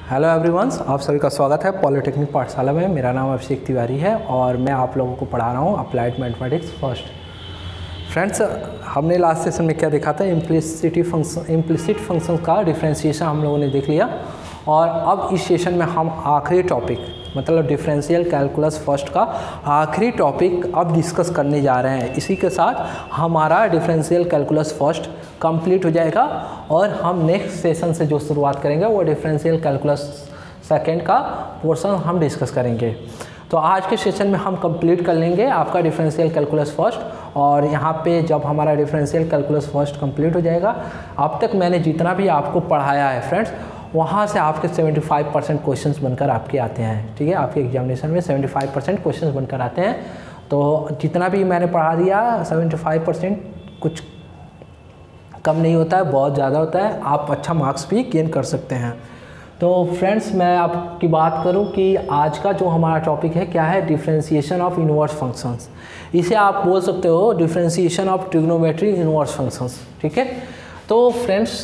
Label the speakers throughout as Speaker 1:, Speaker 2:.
Speaker 1: Hello everyone, आप सभी का स्वागत है पॉलिटेक्निक पाठशाला में। मेरा नाम अभिषेक तिवारी है और मैं आप लोगों को पढ़ा रहा हूँ अप्लाइड मैथमेटिक्स फर्स्ट। फ्रेंड्स, हमने लास्ट सेशन में क्या देखा था, इम्प्लिसिट फंक्शन का डिफरेंशिएशन हम लोगों ने देख लिया। और अब इस सेशन में हम आखिरी टॉपिक मतलब डिफरेंशियल कैलकुलस फर्स्ट का आखिरी टॉपिक अब डिस्कस करने जा रहे हैं। इसी के साथ हमारा डिफरेंशियल कैलकुलस फर्स्ट कंप्लीट हो जाएगा और हम नेक्स्ट सेशन से जो शुरुआत करेंगे वो डिफरेंशियल कैलकुलस सेकंड का पोर्शन हम डिस्कस करेंगे। तो आज के सेशन में हम कंप्लीट कर लेंगे आपका डिफरेंशियल कैलकुलस फर्स्ट। और यहाँ पे जब हमारा डिफरेंशियल कैलकुलस फर्स्ट कंप्लीट हो जाएगा, अब तक मैंने जितना भी आपको पढ़ाया है फ्रेंड्स, वहाँ से आपके 75% क्वेश्चंस बनकर आपके आते हैं। ठीक है, आपके एग्जामिनेशन में 75% क्वेश्चंस बनकर आते हैं। तो जितना भी मैंने पढ़ा दिया 75% कुछ कम नहीं होता है, बहुत ज़्यादा होता है। आप अच्छा मार्क्स भी गेन कर सकते हैं। तो फ्रेंड्स, मैं आपकी बात करूं कि आज का जो हमारा टॉपिक है क्या है, डिफरेंशिएशन ऑफ इनवर्स फंक्शंस। इसे आप बोल सकते हो differentiation of trigonometry inverse functions. ठीक है, तो फ्रेंड्स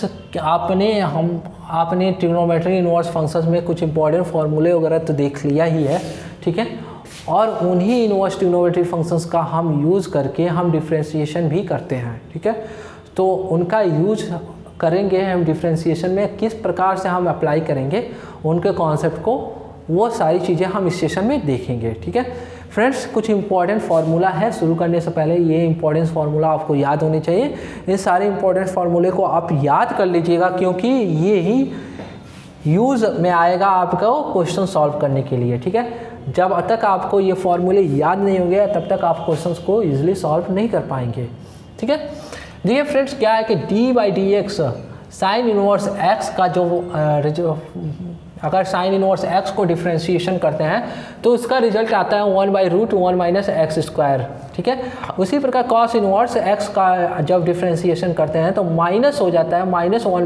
Speaker 1: आपने ट्रिग्नोमेट्री इनवर्स फंक्शंस में कुछ इंपॉर्टेंट फार्मूले वगैरह तो देख लिया ही है। ठीक है, और उन्हीं इनवर्स ट्रिग्नोमेट्री फंक्शंस का हम यूज़ करके हम डिफरेंशिएशन भी करते हैं। ठीक है, तो उनका यूज करेंगे हम डिफरेंशिएशन में, किस प्रकार से हम अप्लाई करेंगे उनके कॉन्सेप्ट को, वो सारी चीज़ें हम इस सेशन में देखेंगे। ठीक है फ्रेंड्स, कुछ इंपॉर्टेंट फार्मूला है। शुरू करने से पहले ये इंपॉर्टेंट फार्मूला आपको याद होने चाहिए। इन सारे इंपॉर्टेंट फार्मूले को आप याद कर लीजिएगा, क्योंकि ये ही यूज़ में आएगा आपका क्वेश्चन सॉल्व करने के लिए। ठीक है, जब तक आपको ये फार्मूले याद नहीं होंगे तब तक आप क्वेश्चन को ईजिली सॉल्व नहीं कर पाएंगे। ठीक है, देखिए फ्रेंड्स, क्या है कि d/dx साइन इनवर्स x का जो अगर साइन इनवर्स x को डिफरेंशिएशन करते हैं तो उसका रिजल्ट आता है 1/√1 - x²। ठीक है, उसी प्रकार कॉस इनवर्स x का जब डिफरेंशिएशन करते हैं तो माइनस हो जाता है,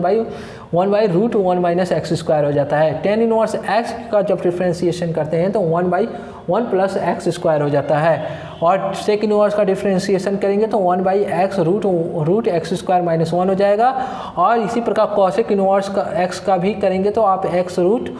Speaker 1: -1/√1 - x² हो जाता है। टेन इनवर्स x का जब डिफरेंशिएशन करते हैं तो 1/1 + x² हो जाता है। और सेक इनवर्स का डिफरेंशिएशन करेंगे तो 1/x√x² - 1 हो जाएगा। और इसी प्रकार कॉसेक इनवर्स का x का भी करेंगे तो आप x√1/x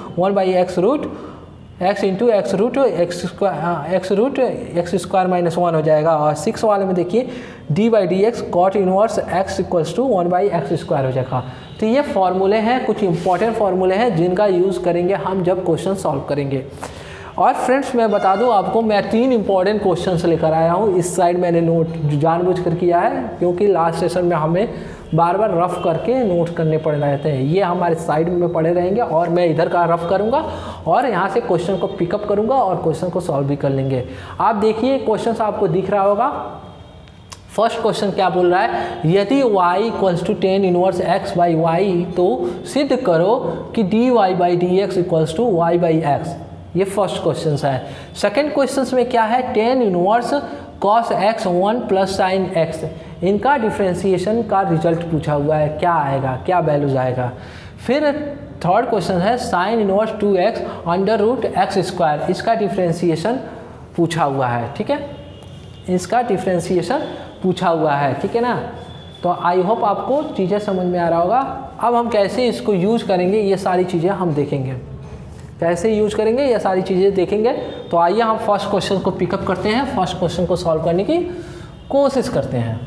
Speaker 1: x - 1 हो जाएगा। और 6 वाले में देखिए d/dx cot inverse x = 1/x² हो जाएगा। तो ये फार्मूले हैं, कुछ इंपॉर्टेंट फार्मूले हैं जिनका यूज़ करेंगे हम जब क्वेश्चन सॉल्व करेंगे। और फ्रेंड्स, मैं बता दूं आपको, मैं 3 इंपॉर्टेंट क्वेश्चंस लेकर आया हूं। इस साइड मैंने नोट जानबूझकर किया है, क्योंकि लास्ट सेशन में हमें बार बार रफ करके नोट करने पड़ रहे हैं। ये हमारे साइड में पड़े रहेंगे और मैं इधर का रफ करूंगा और यहाँ से क्वेश्चन को पिकअप करूंगा और क्वेश्चन को सॉल्व भी कर लेंगे। आप देखिए क्वेश्चन आपको दिख रहा होगा। फर्स्ट क्वेश्चन क्या बोल रहा है, यदि y = 10 इनवर्स x/y तो सिद्ध करो कि dy/dx = y/x। ये फर्स्ट क्वेश्चन है। सेकंड क्वेश्चन में क्या है, 10 inverse cos x 1 + sin x, इनका डिफरेंशिएशन का रिजल्ट पूछा हुआ है, क्या आएगा, क्या वैल्यूज आएगा। फिर थर्ड क्वेश्चन है sin इनवर्स 2x √x², इसका डिफरेंशिएशन पूछा हुआ है। ठीक है, इसका डिफरेंशिएशन पूछा हुआ है। ठीक है ना, तो आई होप आपको चीज़ें समझ में आ रहा होगा। अब हम कैसे इसको यूज करेंगे ये सारी चीज़ें हम देखेंगे, कैसे यूज करेंगे ये सारी चीज़ें देखेंगे। तो आइए हम फर्स्ट क्वेश्चन को पिकअप करते हैं, फर्स्ट क्वेश्चन को सॉल्व करने की कोशिश करते हैं।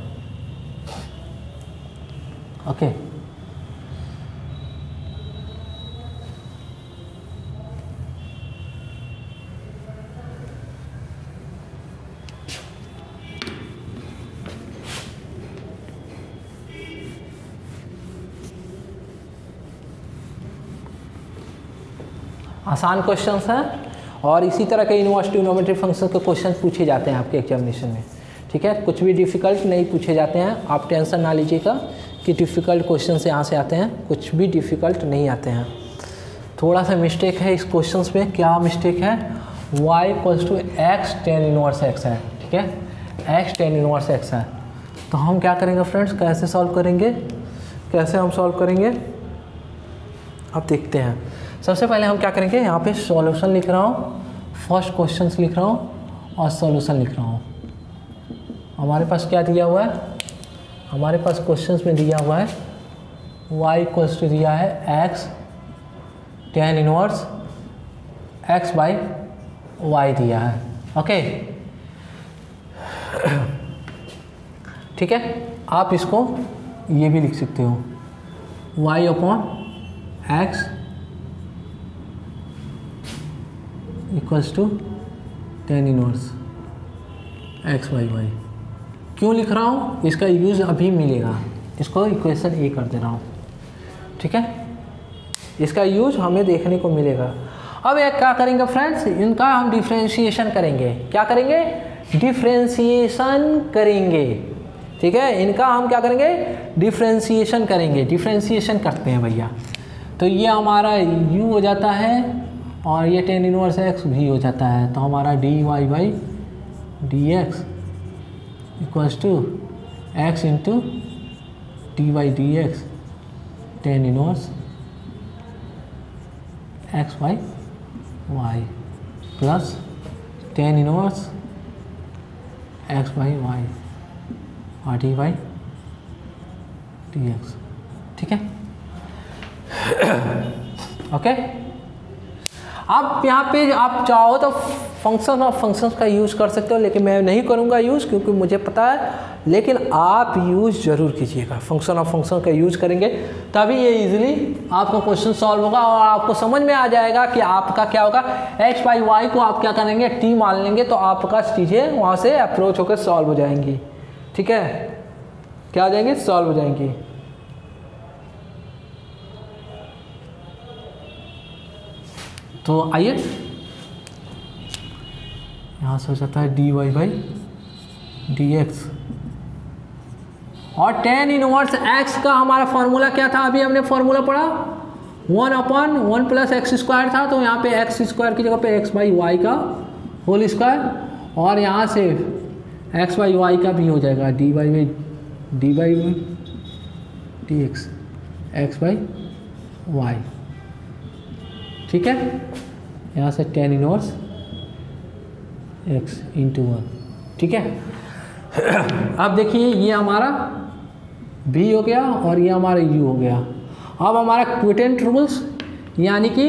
Speaker 1: ओके, आसान क्वेश्चंस हैं और इसी तरह के इनवर्स ट्रिग्नोमेट्री फंक्शन के क्वेश्चन पूछे जाते हैं आपके एग्जामिनेशन में। ठीक है, कुछ भी डिफ़िकल्ट नहीं पूछे जाते हैं, आप टेंशन ना लीजिएगा कि डिफ़िकल्ट क्वेश्चन यहाँ से आते हैं, कुछ भी डिफ़िकल्ट नहीं आते हैं। थोड़ा सा मिस्टेक है इस क्वेश्चन में। क्या मिस्टेक है, y = x tan inverse x है। ठीक है, x tan इनवर्स x है। तो हम क्या करेंगे फ्रेंड्स, कैसे सॉल्व करेंगे, कैसे हम सॉल्व करेंगे अब देखते हैं। सबसे पहले हम क्या करेंगे, यहाँ पे सॉल्यूशन लिख रहा हूँ, फर्स्ट क्वेश्चन लिख रहा हूँ और सॉल्यूशन लिख रहा हूँ। हमारे पास क्या दिया हुआ है, हमारे पास क्वेश्चंस में दिया हुआ है y = दिया है x tan inverse x by y दिया है। ओके, ठीक है। आप इसको ये भी लिख सकते हो y upon x equals to tan inverse x by y. क्यों लिख रहा हूँ, इसका यूज़ अभी मिलेगा, इसको इक्वेशन ए कर दे रहा हूँ, ठीक है। इसका यूज हमें देखने को मिलेगा। अब एक क्या करेंगे फ्रेंड्स, इनका हम डिफ्रेंशिएशन करेंगे। क्या करेंगे, डिफ्रेंशिएशन करेंगे, ठीक है। इनका हम क्या करेंगे, डिफ्रेंशिएशन करेंगे। डिफ्रेंशिएशन करते हैं भैया, तो ये हमारा u हो जाता है और ये tan इनवर्स x भी हो जाता है। तो हमारा dy by dx equals to x into d by d x tan inverse x by y plus tan inverse x by y और डी बाई डी एक्स, ठीक है। ओके, आप यहाँ पे आप चाहो तो फंक्शन ऑफ फंक्शंस का यूज़ कर सकते हो, लेकिन मैं नहीं करूँगा यूज़, क्योंकि मुझे पता है। लेकिन आप यूज़ ज़रूर कीजिएगा, फंक्शन ऑफ फंक्शन का यूज़ करेंगे तभी ये इजीली आपका क्वेश्चन सॉल्व होगा और आपको समझ में आ जाएगा कि आपका क्या होगा। x बाई वाई को आप क्या करेंगे, t मान लेंगे, तो आपका चीज़ें वहाँ से अप्रोच होकर सॉल्व हो जाएंगी, ठीक है। क्या हो जाएंगी, सॉल्व हो जाएंगी। तो आइए, यहाँ से हो जाता है dy बाई dx और tan इनवर्स x का हमारा फॉर्मूला क्या था, अभी हमने फॉर्मूला पढ़ा 1 अपॉन 1 प्लस एक्स स्क्वायर था। तो यहाँ पे एक्स स्क्वायर की जगह पे x बाई वाई का होल स्क्वायर, और यहाँ से x बाई वाई का भी हो जाएगा d by d x x by y, ठीक है। यहाँ से tan इनवर्स x इंटू 1, ठीक है। अब देखिए ये हमारा b हो गया और ये हमारा u हो गया। अब हमारा क्विटेंट रूल्स, यानी कि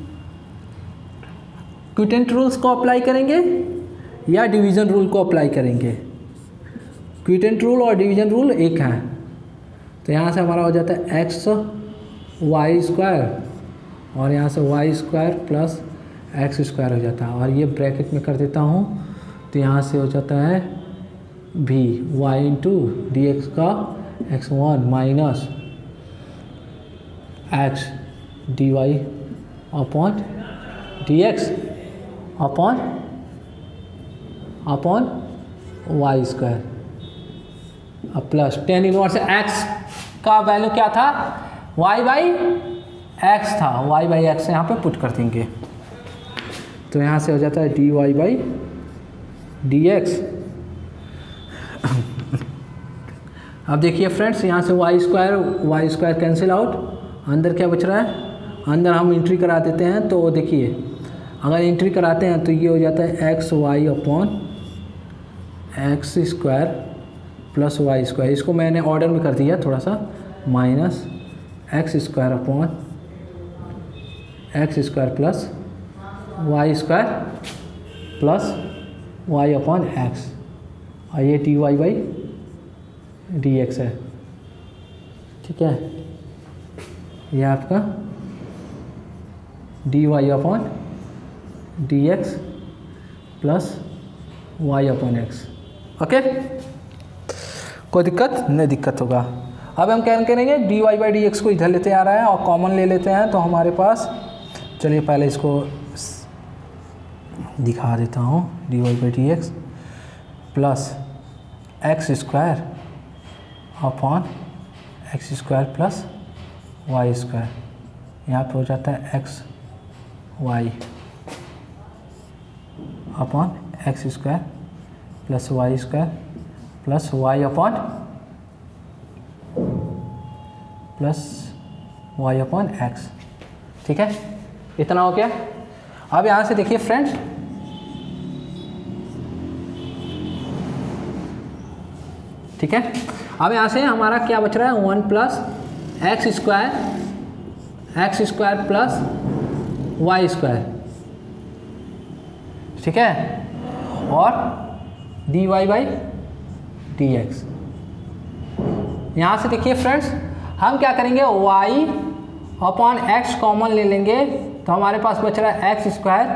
Speaker 1: क्विटेंट रूल्स को अप्लाई करेंगे या डिवीज़न रूल को अप्लाई करेंगे। क्विटेंट रूल और डिवीज़न रूल एक है, तो यहाँ से हमारा हो जाता है x वाई स्क्वायर और यहाँ से y square plus x square हो जाता है, और ये ब्रैकेट में कर देता हूँ, तो यहाँ से हो जाता है भी वाई इंटू डी एक्स का x1 minus x d y upon d x upon y square, अब प्लस tan इनवर्स x का वैल्यू क्या था, y बाई एक्स था, y बाई एक्स यहाँ पे पुट कर देंगे, तो यहाँ से हो जाता है dy बाई डी एक्स। अब देखिए फ्रेंड्स, यहाँ से वाई स्क्वायर कैंसिल आउट, अंदर क्या बच रहा है, अंदर हम एंट्री करा देते हैं। तो देखिए अगर एंट्री कराते हैं तो ये हो जाता है x y upon x square plus y square, इसको मैंने ऑर्डर में कर दिया थोड़ा सा, minus x square upon x square plus y upon x, और ये d y by d x है, ठीक है। ये आपका d y upon d x plus y upon x, okay. कोई दिक्कत नहीं, दिक्कत होगा। अब हम क्या करेंगे, d y by d x को इधर लेते आ रहा है और कॉमन ले लेते हैं, तो हमारे पास, चलिए पहले इसको दिखा देता हूँ, d y by d x plus x square upon x square plus y square, यहाँ पे हो जाता है x y upon x square plus y square plus y upon x, ठीक है। इतना हो गया। अब यहाँ से देखिए फ्रेंड्स, ठीक है। अब यहाँ से हमारा क्या बच रहा है, 1 plus x square plus y square, ठीक है, और dy बाई dx। यहाँ से देखिए फ्रेंड्स, हम क्या करेंगे, y अपॉन x कॉमन ले लेंगे, तो हमारे पास बच रहा है x square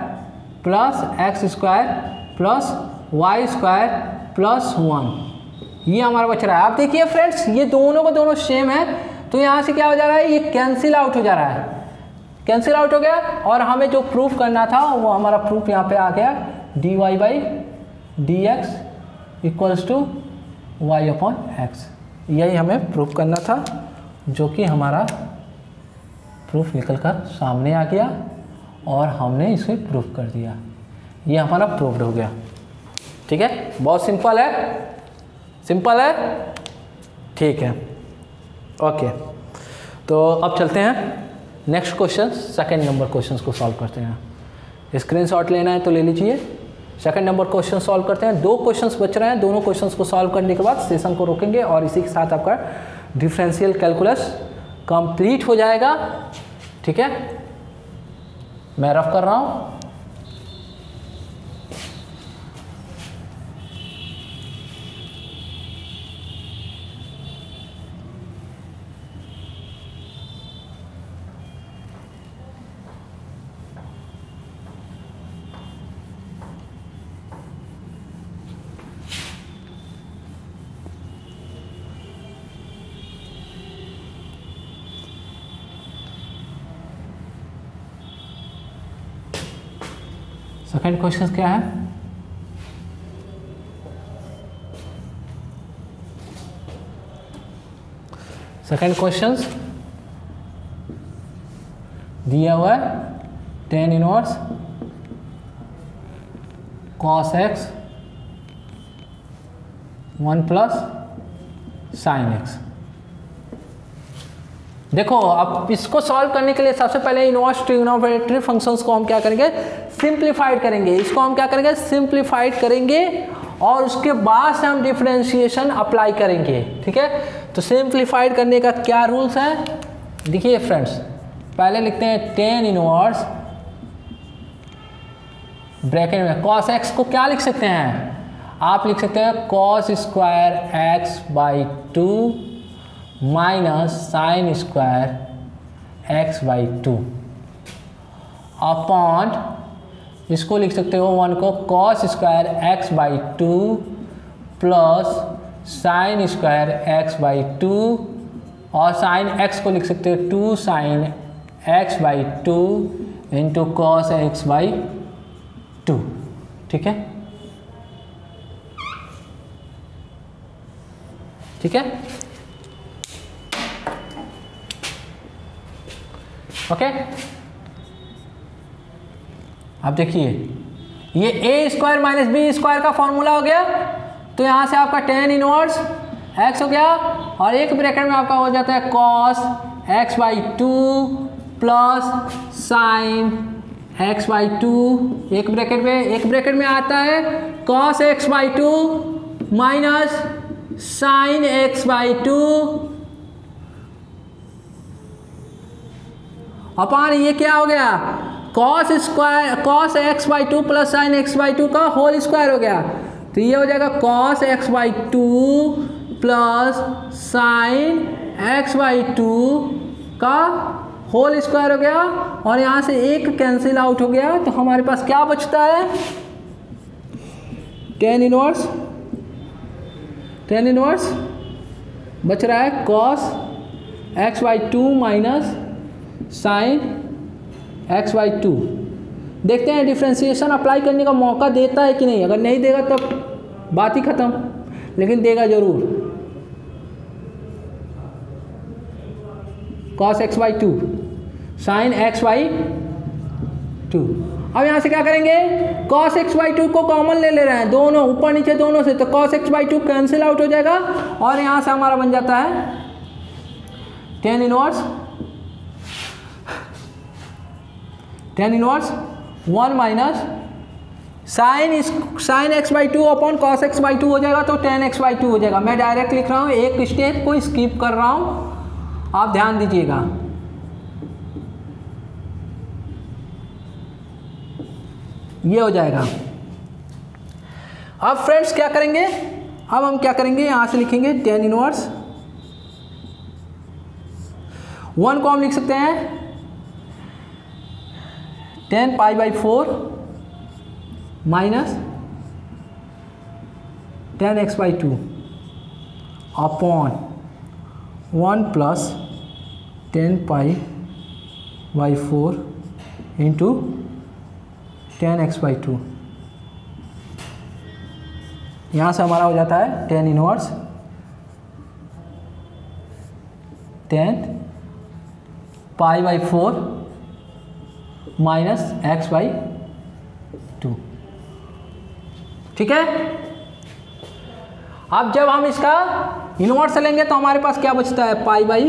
Speaker 1: plus y square plus 1, ये हमारा बच रहा है। आप देखिए फ्रेंड्स, ये दोनों को दोनों सेम है, तो यहाँ से क्या हो जा रहा है, ये कैंसिल आउट हो जा रहा है, कैंसिल आउट हो गया, और हमें जो प्रूफ करना था वो हमारा प्रूफ यहाँ पे आ गया, dy by d x equals to y upon x. यही हमें प्रूफ करना था, जो कि हमारा प्रूफ निकल कर सामने आ गया और हमने इसे प्रूफ कर दिया। ये हमारा प्रूफ्ड हो गया, ठीक है, बहुत सिंपल है, सिंपल है, ठीक है, ओके। तो अब चलते हैं next question, second number question को सॉल्व करते हैं। स्क्रीनशॉट लेना है तो ले लीजिए। सेकंड नंबर क्वेश्चन सॉल्व करते हैं। 2 क्वेश्चंस बच रहे हैं, दोनों क्वेश्चंस को सॉल्व करने के बाद सेशन को रोकेंगे और इसी के साथ आपका डिफरेंशियल कैलकुलस कंप्लीट हो जाएगा, ठीक है। मैं रफ कर रहा हूँ। सेकंड क्वेश्चन क्या है, सेकंड क्वेश्चन दिया हुआ है tan inverse cos x 1 plus sin x। देखो, अब इसको सॉल्व करने के लिए सबसे पहले इनवर्स ट्रिग्नोमेट्री फंक्शंस को हम क्या करेंगे, सिंप्लीफाइड करेंगे। इसको हम क्या करेंगे, सिंप्लीफाइड करेंगे, और उसके बाद से हम डिफरेंशिएशन अप्लाई करेंगे, ठीक है। तो सिंप्लीफाइड करने का क्या रूल्स है, देखिए फ्रेंड्स, पहले लिखते हैं tan इनवर्स ब्रैकेट में cos x को क्या लिख सकते हैं, आप लिख सकते हैं cos square x by 2 minus sine square x by 2 upon, इसको लिख सकते हो 1 को cos square x by 2 plus sine square x by 2, और साइन x को लिख सकते हो 2 sine x by 2 into cos x by 2, ठीक है, ठीक है, ओके। अब देखिए, ये a square minus b square का फॉर्मूला हो गया, तो यहां से आपका tan इनवर्स x हो गया, और एक ब्रैकेट में आपका हो जाता है cos x by 2 plus sine x by 2, एक ब्रैकेट में आता है cos x by 2 minus sine x by 2 upon, ये क्या हो गया, cos x by 2 plus sine x by 2 का होल स्क्वायर हो गया, तो ये हो जाएगा cos x by 2 plus sine x by 2 का होल स्क्वायर हो गया, और यहाँ से एक कैंसिल आउट हो गया, तो हमारे पास क्या बचता है, tan इनवर्स बच रहा है cos x by 2 minus sine x by 2। देखते हैं डिफ्रेंशिएशन अप्लाई करने का मौका देता है कि नहीं, अगर नहीं देगा तो बात ही खत्म, लेकिन देगा जरूर। cos x by 2 sine x by 2। अब यहाँ से क्या करेंगे, cos x बाई 2 को कॉमन ले रहे हैं, दोनों ऊपर नीचे दोनों से, तो cos x by 2 cancel out हो जाएगा, और यहाँ से हमारा बन जाता है tan inverse 1 minus sine x by 2 upon cos x by 2 हो जाएगा, तो tan x बाई 2 हो जाएगा। मैं डायरेक्ट लिख रहा हूँ, एक स्टेप को स्किप कर रहा हूँ, आप ध्यान दीजिएगा। ये हो जाएगा। अब फ्रेंड्स क्या करेंगे, अब हम क्या करेंगे, यहाँ से लिखेंगे tan इनवर्स 1 को हम लिख सकते हैं tan π/4 minus tan x/2 upon 1 plus tan π/4 into tan x/2। यहाँ से हमारा हो जाता है tan inverse tan π/4 minus x/2। ठीक है। अब जब हम इसका इनवर्स लेंगे तो हमारे पास क्या बचता है,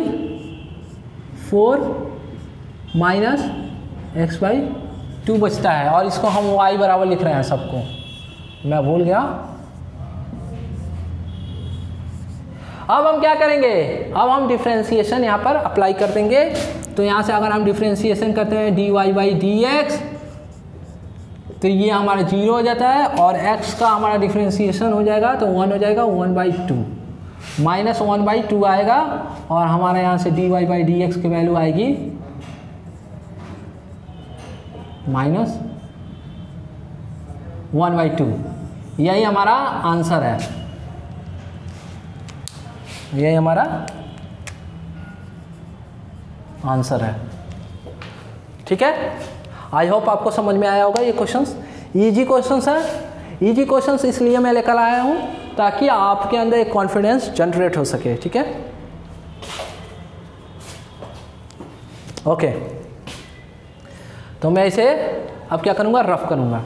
Speaker 1: π/4 माइनस x/2 बचता है, और इसको हम y बराबर लिख रहे हैं सबको, मैं भूल गया। अब हम क्या करेंगे, अब हम डिफ्रेंशिएशन यहाँ पर अप्लाई कर देंगे। तो यहाँ से अगर हम डिफ्रेंशिएशन करते हैं dy/dx तो ये हमारा 0 हो जाता है, और x का हमारा डिफ्रेंशिएशन हो जाएगा तो 1 हो जाएगा 1/2 माइनस 1/2 आएगा, और हमारे यहाँ से dy/dx की वैल्यू आएगी माइनस 1/2। यही हमारा आंसर है, यही हमारा आंसर है। ठीक है। आई होप आपको समझ में आया होगा। ये क्वेश्चंस इजी क्वेश्चंस हैं, इजी क्वेश्चंस इसलिए मैं लेकर आया हूँ ताकि आपके अंदर एक कॉन्फिडेंस जनरेट हो सके। ठीक है। ओके, तो मैं इसे अब क्या करूँगा, रफ करूँगा।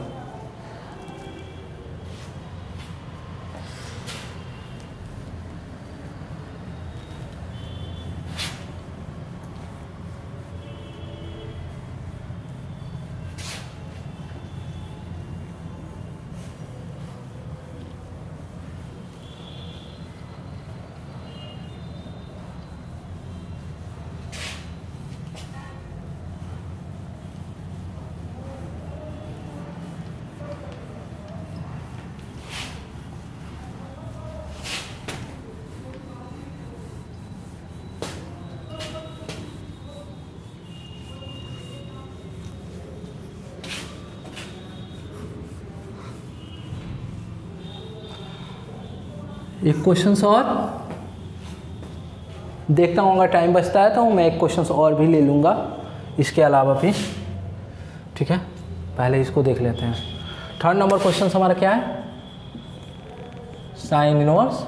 Speaker 1: एक क्वेश्चन और देखता हूँ, अगर टाइम बचता है तो मैं एक क्वेश्चन और भी ले लूँगा इसके अलावा भी। ठीक है, पहले इसको देख लेते हैं। 3rd नंबर क्वेश्चन हमारा क्या है, sine inverse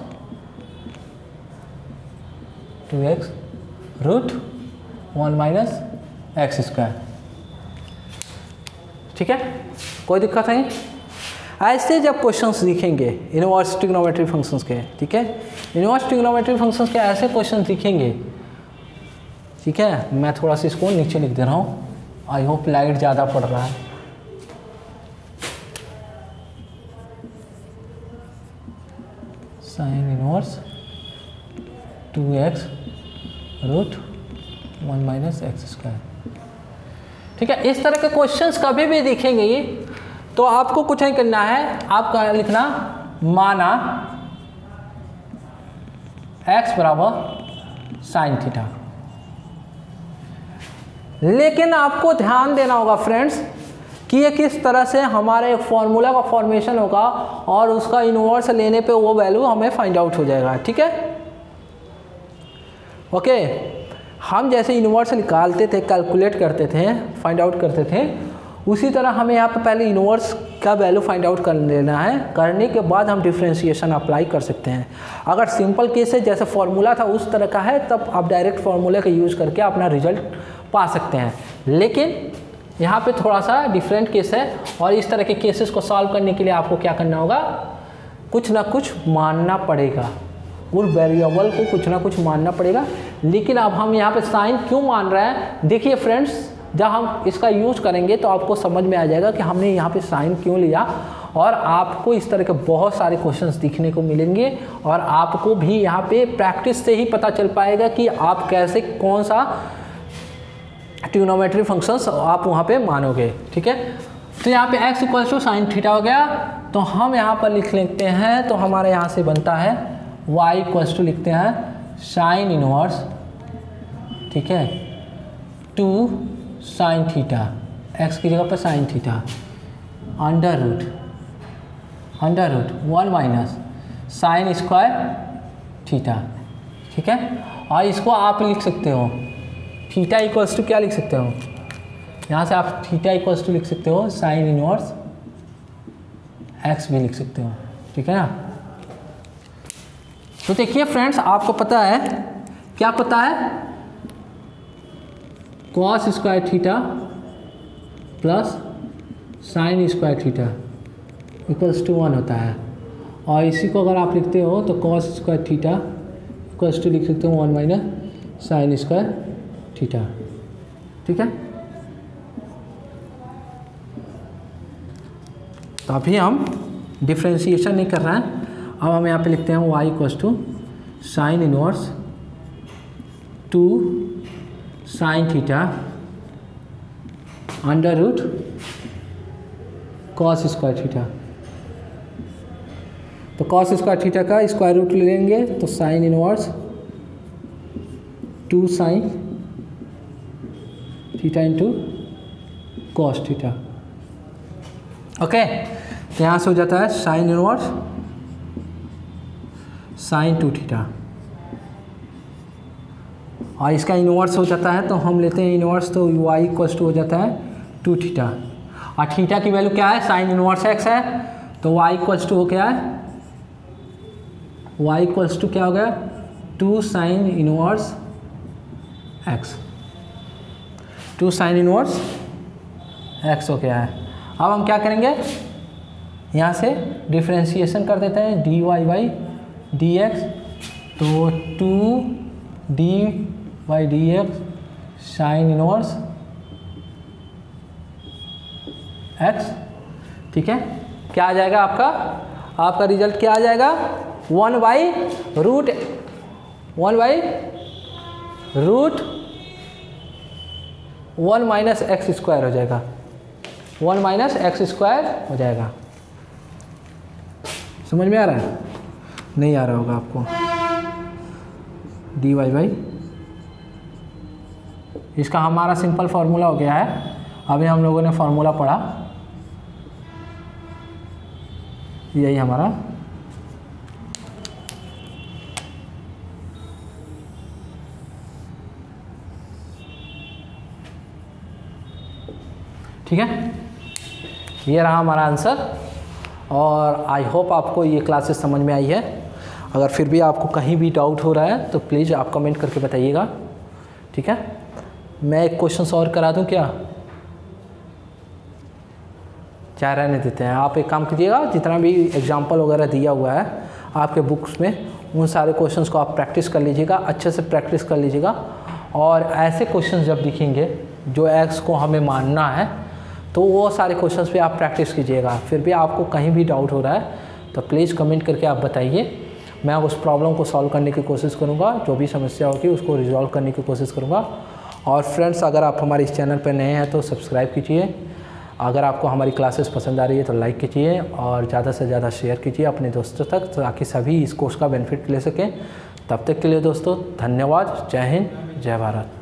Speaker 1: 2x root 1 minus x square. ठीक है, कोई दिक्कत नहीं। ऐसे जब क्वेश्चंस दिखेंगे इनवर्स ट्रिग्नोमेट्री फंक्शंस के, ठीक है, इनवर्स ट्रिग्नोमेट्री फंक्शंस के ऐसे क्वेश्चन दिखेंगे। ठीक है, मैं थोड़ा सा इसको नीचे लिख दे रहा हूँ, आई होप लाइट ज़्यादा पड़ रहा है। Sine inverse 2x root 1 minus x square. ठीक है, इस तरह के क्वेश्चंस कभी भी दिखेंगे तो आपको कुछ नहीं करना है, आपका लिखना माना x बराबर साइन थीटा। लेकिन आपको ध्यान देना होगा फ्रेंड्स कि ये किस तरह से हमारे फॉर्मूला का फॉर्मेशन होगा और उसका इनवर्स लेने पे वो वैल्यू हमें फाइंड आउट हो जाएगा। ठीक है, ओके। हम जैसे इनवर्स निकालते थे, कैलकुलेट करते थे, फाइंड आउट करते थे, उसी तरह हमें यहाँ पे पहले इनवर्स का वैल्यू फाइंड आउट कर लेना है। करने के बाद हम डिफ्रेंशिएशन अप्लाई कर सकते हैं। अगर सिंपल केस है जैसे फॉर्मूला था उस तरह का है तब आप डायरेक्ट फार्मूला का यूज़ करके अपना रिजल्ट पा सकते हैं। लेकिन यहाँ पे थोड़ा सा डिफरेंट केस है, और इस तरह के केसेस को सॉल्व करने के लिए आपको क्या करना होगा, कुछ ना कुछ मानना पड़ेगा, उस वेरिएबल को कुछ ना कुछ मानना पड़ेगा। लेकिन अब हम यहाँ पे साइन क्यों मान रहे हैं, देखिए फ्रेंड्स, जब हम इसका यूज़ करेंगे तो आपको समझ में आ जाएगा कि हमने यहाँ पे साइन क्यों लिया, और आपको इस तरह के बहुत सारे क्वेश्चंस दिखने को मिलेंगे, और आपको भी यहाँ पे प्रैक्टिस से ही पता चल पाएगा कि आप कैसे कौन सा ट्रिग्नोमेट्री फंक्शंस आप वहाँ पे मानोगे। ठीक है, तो यहाँ पे x equals to sine theta हो गया, तो हम यहाँ पर लिख लेते हैं, तो हमारे यहाँ से बनता है y इक्वल्स टू लिखते हैं साइन इनवर्स, ठीक है, 2 साइन थीटा, x की जगह पर sine theta, under root 1 minus sine square theta, ठीक है। और इसको आप लिख सकते हो थीटा इक्वल्स टू क्या लिख सकते हो, यहाँ से आप थीटा इक्वल्स टू लिख सकते हो साइन इनवर्स x भी लिख सकते हो, ठीक है ना। तो देखिए फ्रेंड्स, आपको पता है, क्या पता है, cos square theta plus sine square theta equals to 1 होता है। और इसी को अगर आप लिखते हो तो cos square theta equals to लिख सकते हो 1 माइनस साइन स्क्वायर थीटा, ठीक है। तो अभी हम डिफ्रेंशिएशन नहीं कर रहे हैं, अब हम यहाँ पे लिखते हैं y equals to sine inverse 2 sine theta under root cos square theta. तो कॉस स्क्वायर थीटा का स्क्वायर रूट ले लेंगे तो sine inverse 2 sine theta into cos theta, okay. तो यहाँ से हो जाता है साइन इनवर्स साइन 2 थीटा, और इसका इनवर्स हो जाता है तो हम लेते हैं इनवर्स, तो y इक्वल्स टू हो जाता है 2 थीटा, और थीटा की वैल्यू क्या है, साइन इनवर्स x है, तो y इक्वल्स टू हो क्या है, y इक्वल्स टू क्या हो गया 2 sine inverse x, 2 sine inverse x हो गया है। अब हम क्या करेंगे, यहाँ से डिफ्रेंशिएशन कर देते हैं dy बाई dx, तो 2 dy dx sine inverse x, ठीक है। क्या आ जाएगा आपका रिजल्ट क्या आ जाएगा, 1 by root 1 minus x square हो जाएगा, 1 माइनस एक्स स्क्वायर हो जाएगा। समझ में आ रहा है, नहीं आ रहा होगा आपको, dy बाई, इसका हमारा सिंपल फार्मूला हो गया है, अभी हम लोगों ने फार्मूला पढ़ा, यही हमारा ठीक है। ये रहा हमारा आंसर, और आई होप आपको ये क्लासेस समझ में आई है। अगर फिर भी आपको कहीं भी डाउट हो रहा है तो प्लीज़ आप कमेंट करके बताइएगा, ठीक है। मैं एक क्वेश्चन और करा दूं क्या रहने देते हैं। आप एक काम कीजिएगा, जितना भी एग्जाम्पल वगैरह दिया हुआ है आपके बुक्स में, उन सारे क्वेश्चंस को आप प्रैक्टिस कर लीजिएगा, अच्छे से प्रैक्टिस कर लीजिएगा। और ऐसे क्वेश्चंस जब दिखेंगे जो एक्स को हमें मानना है, तो वो सारे क्वेश्चंस पे आप प्रैक्टिस कीजिएगा। फिर भी आपको कहीं भी डाउट हो रहा है तो प्लीज़ कमेंट करके आप बताइए, मैं उस प्रॉब्लम को सॉल्व करने की कोशिश करूँगा, जो भी समस्या होगी उसको रिजॉल्व करने की कोशिश करूँगा। और फ्रेंड्स, अगर आप हमारे इस चैनल पर नए हैं तो सब्सक्राइब कीजिए, अगर आपको हमारी क्लासेस पसंद आ रही है तो लाइक कीजिए, और ज़्यादा से ज़्यादा शेयर कीजिए अपने दोस्तों तक, ताकि सभी इस कोर्स का बेनिफिट ले सकें। तब तक के लिए दोस्तों धन्यवाद। जय हिंद, जय भारत।